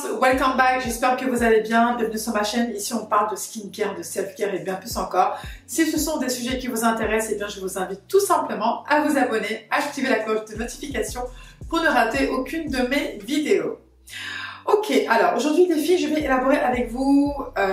welcome back, j'espère que vous allez bien, bienvenue sur ma chaîne. Ici on parle de skincare, de self-care et bien plus encore. Si ce sont des sujets qui vous intéressent, eh bien je vous invite tout simplement à vous abonner, à activer la cloche de notification pour ne rater aucune de mes vidéos. Ok, alors aujourd'hui les filles, je vais élaborer avec vous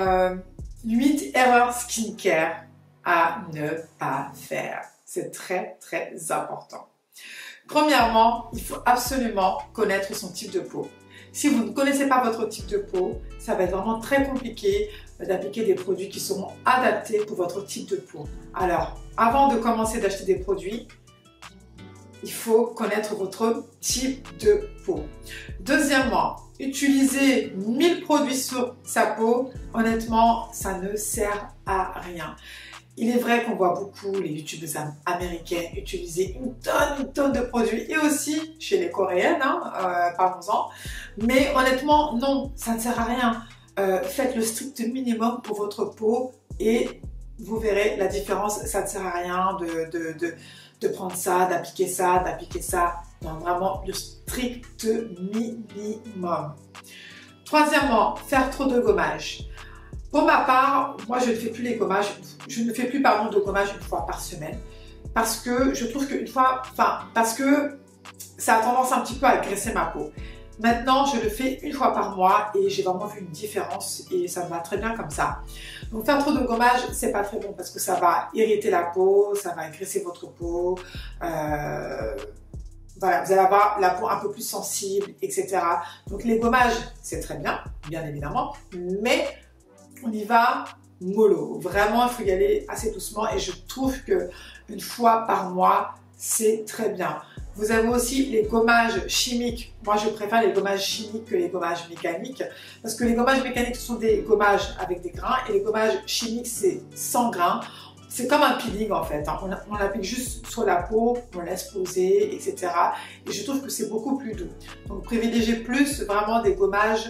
8 erreurs skincare à ne pas faire. C'est très important. Premièrement, il faut absolument connaître son type de peau. Si vous ne connaissez pas votre type de peau, ça va être vraiment très compliqué d'appliquer des produits qui seront adaptés pour votre type de peau. Alors, avant de commencer d'acheter des produits, il faut connaître votre type de peau. Deuxièmement, utiliser 1000 produits sur sa peau, honnêtement, ça ne sert à rien. Il est vrai qu'on voit beaucoup les youtubeuses américaines utiliser une tonne de produits et aussi chez les coréennes, parlons-en. Mais honnêtement, non, ça ne sert à rien. Faites le strict minimum pour votre peau et vous verrez la différence. Ça ne sert à rien de prendre ça, d'appliquer ça, Non, vraiment le strict minimum. Troisièmement, faire trop de gommage. Pour ma part, moi je ne fais plus les gommages, de gommage une fois par semaine parce que je trouve parce que ça a tendance un petit peu à graisser ma peau. Maintenant, je le fais une fois par mois et j'ai vraiment vu une différence et ça me va très bien comme ça. Donc faire trop de gommage, c'est pas très bon parce que ça va irriter la peau, ça va graisser votre peau. Voilà, vous allez avoir la peau un peu plus sensible, etc. Donc les gommages, c'est très bien, bien évidemment, mais on y va mollo. Vraiment, il faut y aller assez doucement et je trouve que une fois par mois, c'est très bien. Vous avez aussi les gommages chimiques. Moi, je préfère les gommages chimiques que les gommages mécaniques parce que les gommages mécaniques sont des gommages avec des grains et les gommages chimiques, c'est sans grains. C'est comme un peeling en fait. On l'applique juste sur la peau, on laisse poser, etc. Et je trouve que c'est beaucoup plus doux. Donc, privilégiez plus vraiment des gommages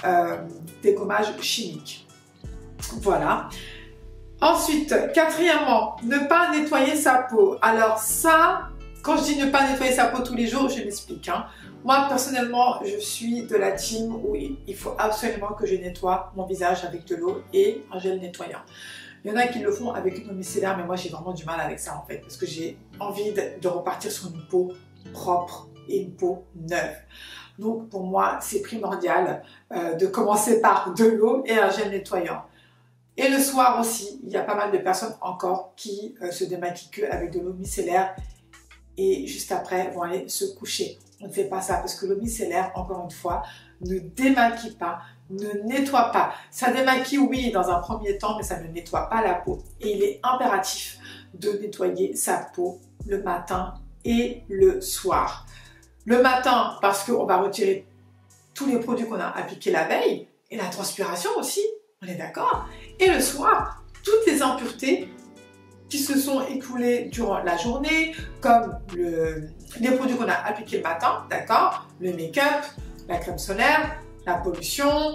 chimiques. Voilà. Ensuite, quatrièmement, ne pas nettoyer sa peau. Alors ça, quand je dis ne pas nettoyer sa peau tous les jours, je m'explique. Moi, personnellement, je suis de la team où il faut absolument que je nettoie mon visage avec de l'eau et un gel nettoyant. Il y en a qui le font avec une eau micellaire, mais moi, j'ai vraiment du mal avec ça en fait, parce que j'ai envie de repartir sur une peau propre et une peau neuve. Donc, pour moi, c'est primordial de commencer par de l'eau et un gel nettoyant. Et le soir aussi, il y a pas mal de personnes encore qui se démaquillent avec de l'eau micellaire et juste après vont aller se coucher. On ne fait pas ça parce que l'eau micellaire, encore une fois, ne démaquille pas, ne nettoie pas. Ça démaquille, oui, dans un premier temps, mais ça ne nettoie pas la peau. Et il est impératif de nettoyer sa peau le matin et le soir. Le matin, parce qu'on va retirer tous les produits qu'on a appliqués la veille et la transpiration aussi. On est d'accord? Et le soir, toutes les impuretés qui se sont écoulées durant la journée, comme les produits qu'on a appliqués le matin, d'accord? Le make-up, la crème solaire, la pollution,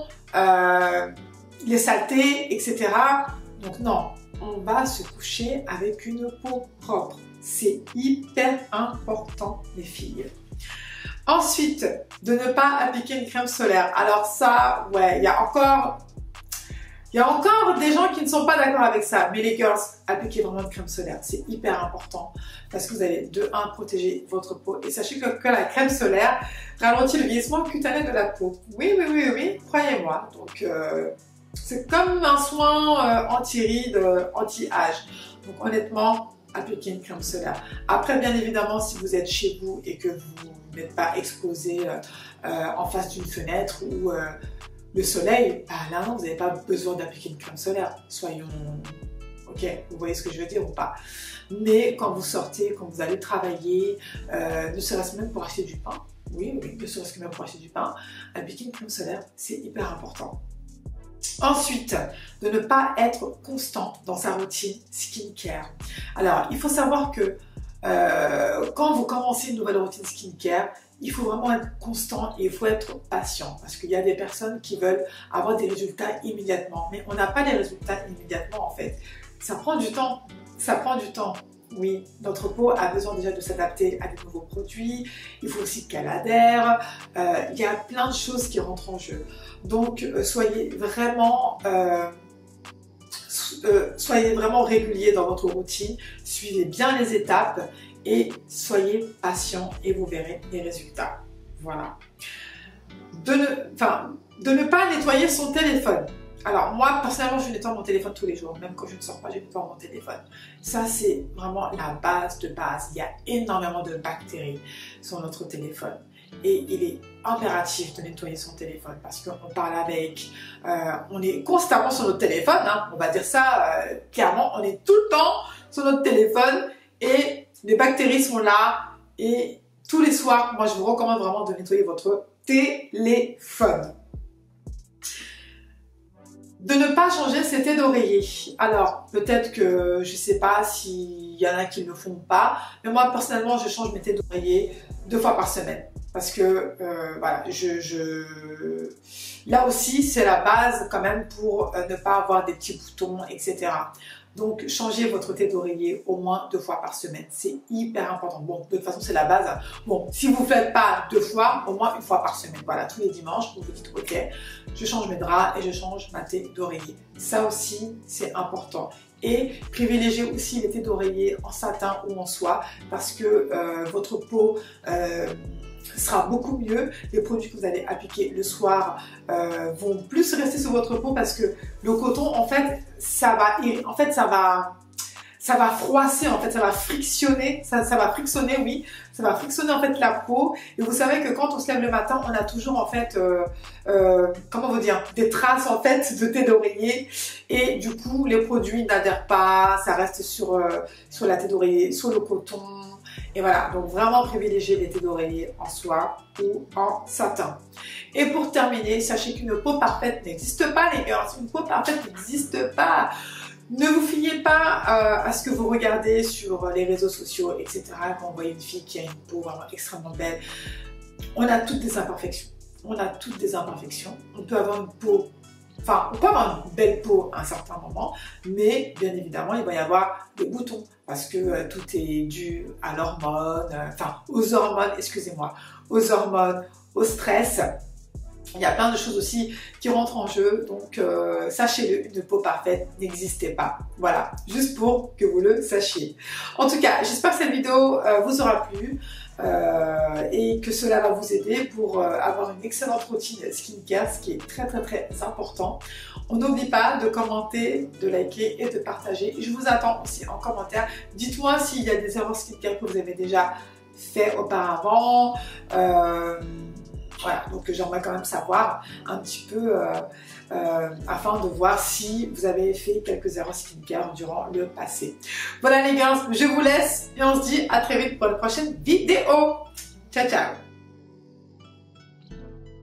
les saletés, etc. Donc non, on va se coucher avec une peau propre. C'est hyper important, les filles. Ensuite, de ne pas appliquer une crème solaire. Alors ça, ouais, il y a encore des gens qui ne sont pas d'accord avec ça, mais les girls, appliquez vraiment une crème solaire. C'est hyper important parce que vous allez de 1 protéger votre peau. Et sachez que la crème solaire ralentit le vieillissement cutané de la peau. Oui, croyez-moi. Donc, c'est comme un soin anti-rides, anti-âge. Donc, honnêtement, appliquez une crème solaire. Après, bien évidemment, si vous êtes chez vous et que vous n'êtes pas exposé en face d'une fenêtre ou le soleil, là non, vous n'avez pas besoin d'appliquer une crème solaire. Soyons... Ok, vous voyez ce que je veux dire ou pas? Mais quand vous sortez, quand vous allez travailler, ne serait-ce même pour acheter du pain, oui, ne serait-ce que même pour acheter du pain, appliquer une crème solaire, c'est hyper important. Ensuite, de ne pas être constant dans sa routine skincare. Alors, il faut savoir que quand vous commencez une nouvelle routine skincare, il faut vraiment être constant et il faut être patient parce qu'il y a des personnes qui veulent avoir des résultats immédiatement, mais on n'a pas les résultats immédiatement en fait. Ça prend du temps, Oui, notre peau a besoin déjà de s'adapter à de nouveaux produits. Il faut aussi qu'elle adhère. Il y a plein de choses qui rentrent en jeu. Donc, soyez vraiment régulier dans votre routine. Suivez bien les étapes et soyez patient et vous verrez les résultats. Voilà. De ne pas nettoyer son téléphone. Alors moi, personnellement, je nettoie mon téléphone tous les jours. Même quand je ne sors pas, je nettoie mon téléphone. Ça, c'est vraiment la base de base. Il y a énormément de bactéries sur notre téléphone. Et il est impératif de nettoyer son téléphone parce qu'on parle avec, on est constamment sur notre téléphone, hein, on va dire ça clairement, on est tout le temps sur notre téléphone et les bactéries sont là. Et tous les soirs, moi je vous recommande vraiment de nettoyer votre téléphone. De ne pas changer ses thés d'oreiller. Alors, peut-être que je ne sais pas s'il y en a qui ne le font pas, mais moi personnellement, je change mes thés d'oreiller 2 fois par semaine. Parce que, voilà, là aussi, c'est la base quand même pour ne pas avoir des petits boutons, etc. Donc, changez votre thé d'oreiller au moins 2 fois par semaine. C'est hyper important. Bon, de toute façon, c'est la base. Bon, si vous ne faites pas 2 fois, au moins 1 fois par semaine. Voilà, tous les dimanches, vous vous dites, ok, je change mes draps et je change ma thé d'oreiller. Ça aussi, c'est important. Et privilégiez aussi les thés d'oreiller en satin ou en soie parce que votre peau sera beaucoup mieux. Les produits que vous allez appliquer le soir vont plus rester sur votre peau parce que le coton, en fait, ça va froisser, en fait, ça va frictionner, ça va frictionner, oui, ça va frictionner en fait la peau. Et vous savez que quand on se lève le matin, on a toujours en fait, comment vous dire, des traces en fait de thé d'oreiller. Et du coup, les produits n'adhèrent pas, ça reste sur la thé d'oreiller, sur le coton. Et voilà, donc vraiment privilégier les thés d'oreiller en soie ou en satin. Et pour terminer, sachez qu'une peau parfaite n'existe pas, les gars. Une peau parfaite n'existe pas. Ne vous fiez pas à ce que vous regardez sur les réseaux sociaux, etc. Quand vous voyez une fille qui a une peau vraiment extrêmement belle, on a toutes des imperfections. On a toutes des imperfections. On peut avoir une peau, enfin, on peut avoir une belle peau à un certain moment, mais bien évidemment, il va y avoir des boutons parce que tout est dû à l'hormone, aux hormones, excusez-moi, aux hormones, au stress. Il y a plein de choses aussi qui rentrent en jeu, donc sachez-le, une peau parfaite n'existait pas. Voilà, juste pour que vous le sachiez. En tout cas, j'espère que cette vidéo vous aura plu et que cela va vous aider pour avoir une excellente routine skincare, ce qui est très important. On n'oublie pas de commenter, de liker et de partager. Je vous attends aussi en commentaire. Dites-moi s'il y a des erreurs skincare que vous avez déjà fait auparavant. Voilà, donc j'aimerais quand même savoir un petit peu afin de voir si vous avez fait quelques erreurs skincare durant le passé. Voilà les gars, je vous laisse et on se dit à très vite pour la prochaine vidéo. Ciao ciao.